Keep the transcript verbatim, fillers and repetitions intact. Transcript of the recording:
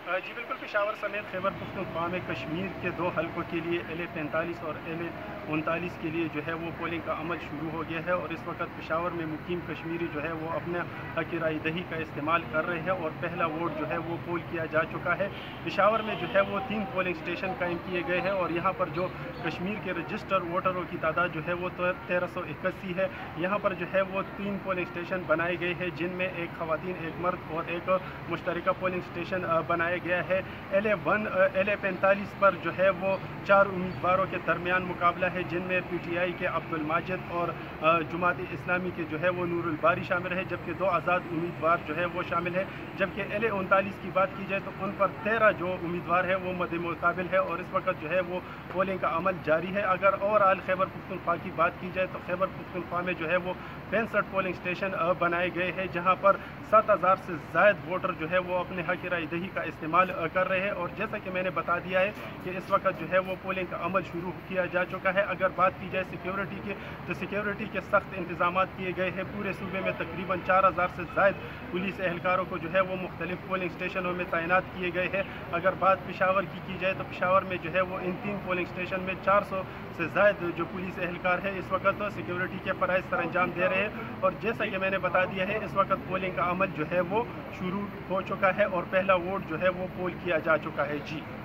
जी बिल्कुल, पेशावर समेत खैबर पख्तूनख्वा में कश्मीर के दो हलकों के लिए एल ए पैंतालीस और एल ए उनतालीस के लिए जो है वो पोलिंग का अमल शुरू हो गया है और इस वक्त पेशावर में मुकीम कश्मीरी जो है वो अपने हक राय दही का इस्तेमाल कर रहे हैं और पहला वोट जो है वो पोल किया जा चुका है। पेशावर में जो है वो तीन पोलिंग स्टेशन कायम किए गए हैं और यहाँ पर जो कश्मीर के रजिस्टर वोटरों की तादाद जो है वो तेरह सौ इक्यासी है। यहाँ पर जो है वो तीन पोलिंग स्टेशन बनाए गए हैं जिनमें एक खवातीन, एक मर्द और एक मुश्तरका पोलिंग स्टेशन बनाया गया है। L A one L A पैंतालीस पर जो है वो चार उम्मीदवारों के दरमियान मुकाबला है जिनमें पी टी आई के अब्दुल माजिद और जुमात इस्लामी के जो है वो नूरुल बारी शामिल है, जबकि दो आज़ाद उम्मीदवार जो है वो शामिल है। जबकि एल ए उनतालीस की बात की जाए तो उन पर तेरह जो उम्मीदवार है वो मद्दे मुकाबिल है और इस वक्त जो है वो पोलिंग का अमल जारी है। अगर ओवरऑल खैबर पख्तूनख्वा की बात की जाए तो खैबर पख्तूनख्वा में जो है वो पैंसठ पोलिंग स्टेशन बनाए गए हैं जहाँ पर सात हज़ार से ज़ायद वोटर जो है वो अपने हक राय दही का इस्तेमाल कर रहे हैं। और जैसा कि मैंने बता दिया है कि इस वक्त जो है वो पोलिंग का अमल शुरू किया जा चुका है। अगर बात की जाए सिक्योरिटी के तो सिक्योरिटी के सख्त इंतजाम किए गए हैं। पूरे सूबे में तकरीबन चार हज़ार से ज़ायद पुलिस एहलकारों को जो है वो मुख्तलिफ पोलिंग स्टेशनों में तैनात किए गए हैं। अगर बात पेशावर की की जाए तो पेशावर में जो है वो इन तीन पोलिंग स्टेशन में चार सौ से ज़ायद जो पुलिस एहलकार है इस वक्त तो सिक्योरिटी के फ़राइज़ सर अंजाम दे रहे हैं। और जैसा कि मैंने बता दिया है इस वक्त पोलिंग का अमल जो है वो शुरू हो चुका है और पहला वोट जो है वो पोल किया जा चुका है। जी।